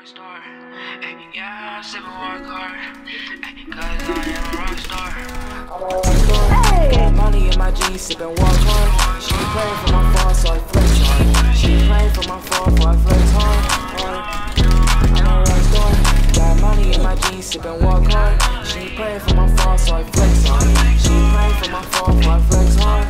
Rockstar. Yeah, I'm sipping work hard. Cause I am a rockstar. Got money in my jeans, sipping walk hard. She praying for my fall, so I flex hard. She praying for my fall, so I flex hard. I'm a rockstar. Got money in my jeans, sipping walk hard. She praying for my fall, so I flex hard. She praying for my fall, so I flex hard.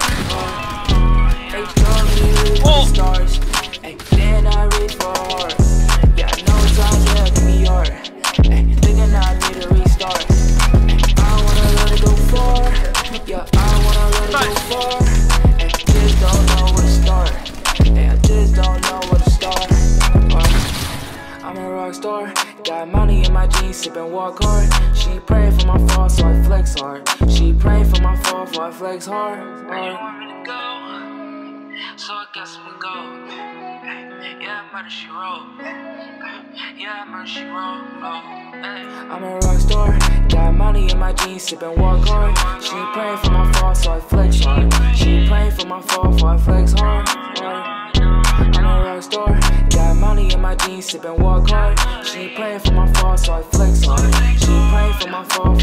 Stars. Then I reach for hard. Yeah, I know it's out there, give me art. Thinking I need a restart. I wanna let it go far. Yeah, I wanna let it go far. Just don't know where to start. I just don't know where to start. I'm a rock star. Got money in my jeans, sipping walk hard. She praying for my fall, so I flex hard. She praying for my fall, so I flex hard. Where you want me to go? So I guess we go. Yeah, murder she wrote. Yeah, murder she wrote. I'm a rock star. Got money in my jeans, sipping walk hard. She praying for my fall, so I flex hard. She praying for my fall, so I flex hard. I'm a rock star. Got money in my jeans, sipping walk hard. She praying for my fall, so I flex hard. She praying for my fall.